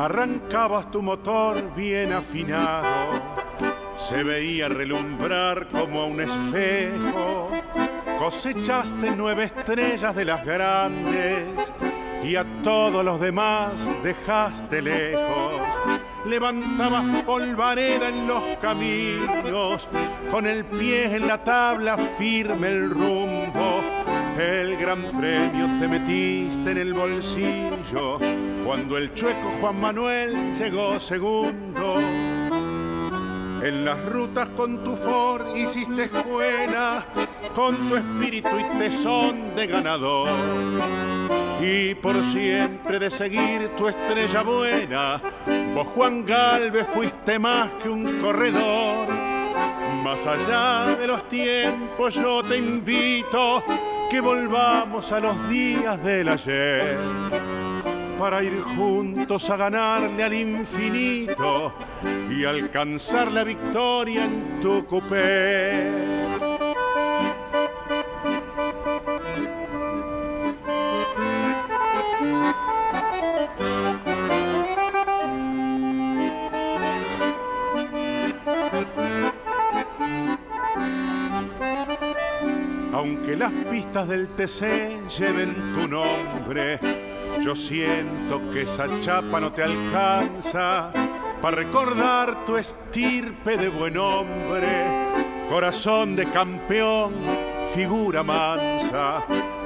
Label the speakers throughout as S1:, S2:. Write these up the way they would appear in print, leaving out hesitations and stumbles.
S1: arrancabas tu motor bien afinado, se veía relumbrar como a un espejo. Cosechaste 9 estrellas de las grandes y a todos los demás dejaste lejos. Levantabas polvareda en los caminos, con el pie en la tabla firme el rumbo. El gran premio te metiste en el bolsillo cuando el chueco Juan Manuel llegó segundo. En las rutas con tu Ford hiciste escuela, con tu espíritu y tesón de ganador. Y por siempre de seguir tu estrella buena, vos Juan Galvez fuiste más que un corredor. Más allá de los tiempos yo te invito que volvamos a los días del ayer, para ir juntos a ganarle al infinito y alcanzar la victoria en tu coupé. Aunque las pistas del TC lleven tu nombre, yo siento que esa chapa no te alcanza para recordar tu estirpe de buen hombre, corazón de campeón, figura mansa.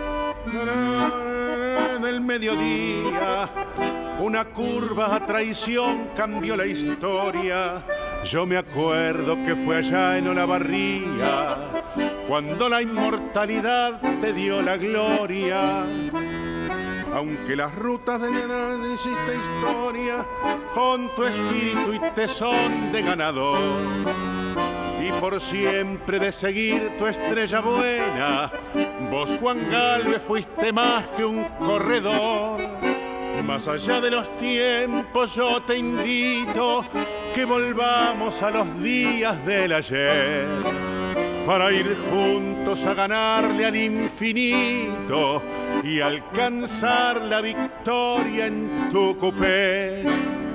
S1: En el mediodía, una curva a traición cambió la historia. Yo me acuerdo que fue allá en Olavarría, cuando la inmortalidad te dio la gloria. Aunque las rutas de Lenin hiciste historia, con tu espíritu y tesón de ganador. Y por siempre de seguir tu estrella buena, vos Juan Galvez fuiste más que un corredor. Más allá de los tiempos yo te invito que volvamos a los días del ayer, para ir juntos a ganarle al infinito y alcanzar la victoria en tu coupé.